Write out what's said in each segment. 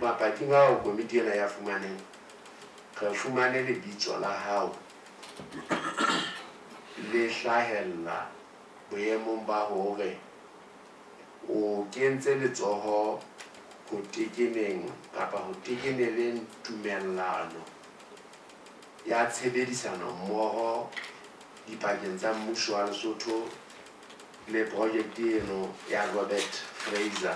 mapaking ao komiti ena ya fumaneng re fumane lebitso la hao le hlahella boemong ba hore o kentse letsoho ho tekeneng kapa ho tekeneleng tumellano ya tshebedisano mmoho dipakeng tsa mmuso wa Lesotho le projekte eno ya Robert Fraser.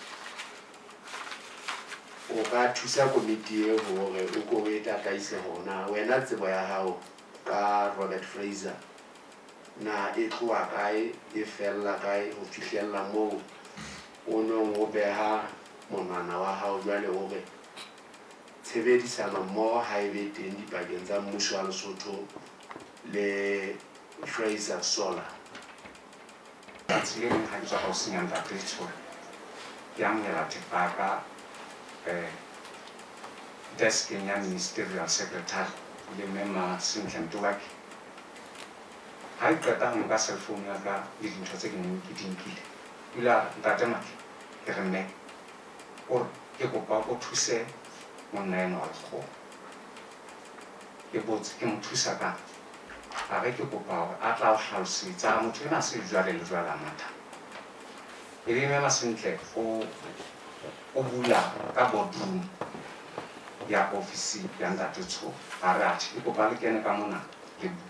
O ka thusa komiti e hore o ko e tataise hona wena tsebo ya hao ka Robert Fraser na e tloa kae e fella kae ho fihlella moo o nong o beha monwana wa hao jwale hore tshebedisano mmoho ha e be teng dipakeng tsa mmuso wa Lesotho le Fraser Solar. That's really how you are seeing that picture. Young Yalatipaka, desk in young ministerial secretary, remember Simpson Duak. I got down Bassel Funaga, leading to taking getting killed. You are that a much, Kereme, or Yoko to say, 1 9 or 4. You bought him to Saga. Avec le copain, à la house, c'est un mot assez usuel le jour à la matin. Il est même assez clair au boula, à Bordeaux, il y a officier, il y a un date de trop, à Rach, il faut parler qu'il y a un camona, les bouts.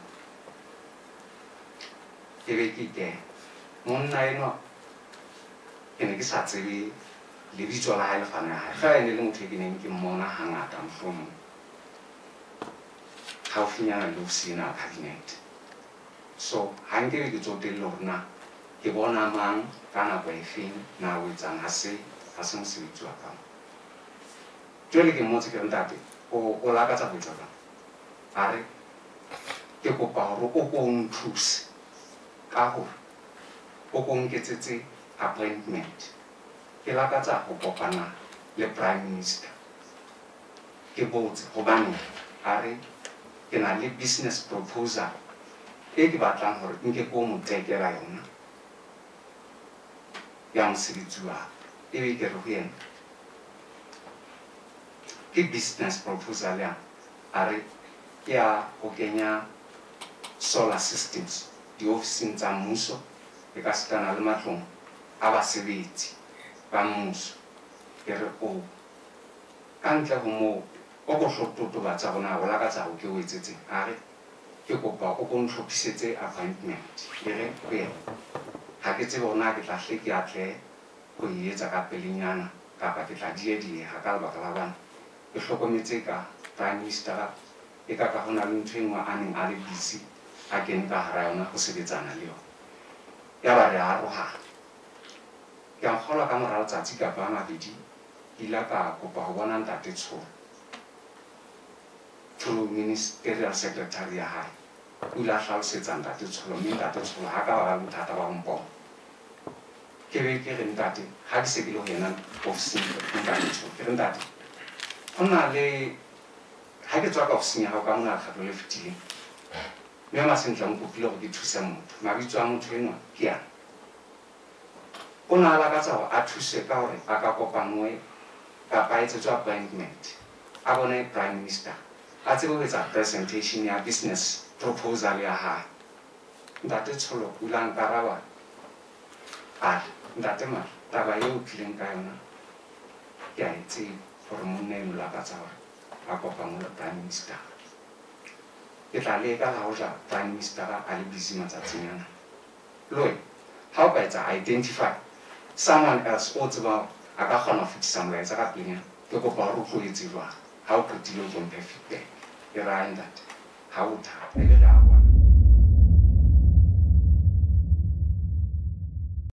Il est quitté. Mon naïno, il n'est que ça, c'est les visuels à la fin. Faire une longue technique qui m'en a hangé à un fond. How far Lucy in our cabinet. So, Hungary is all the Lorna. He won a man, Canaway Fin, now with an assay, as some sweet to account. Jolly Motican Daddy, or Olagata with her. Are the Copa Okon Truce. Kaho Okon gets it appointment. Kilagata Opopana, the Prime Minister. He bought Hobani, Are. In a business proposal, take about or in home take a lion. Young Siritua, if we get here. Business proposal, are ya Okenya solar systems, the office in Tamuso, the Castanal Maton, our civilities, Bamus, Gero, Kanta Homo. Oko shopto to batsabona go la ka tsa go ke o etsetse are ke kopa o go ntlhopisetse appointment ere go ya ha ke tse bona ke tla hle ke atle go etsa ka pelenyana kapa ke tla die ha ka ba ka bana ke hlokometse ka prime minister e ka hona le ntshengwa a neng a le busy a kene ka hara yona go sebetsana le yona ya ba re a roha ke a kgola ka morao tsatsi ka ba mabedi ila ka kopa go bona ntate tsho to ministerial secretary high. We laugh out sits and that is for me that is for Haka and Tata Wampo. Kevin that had Sigilo of singing that. On a lay, had a talk of singing how come not have left tea. We must in John Pupilo be to some Marijuana trainer here. On a lagata at two second, a couple panway, a bite appointment. Abone Prime Minister. As it was a presentation, a business proposal, that is for Ulan Karawa. That Tabayo killing Guyana. Yeah, it's for Munne Lakasawa, a Copamula Prime Minister. It a legal house, Prime Minister Ali Bizima Tatsiana. Lloyd, how better identify someone else also a gahon of it somewhere as a Kaplina, to go for how could you compare feedback? That how would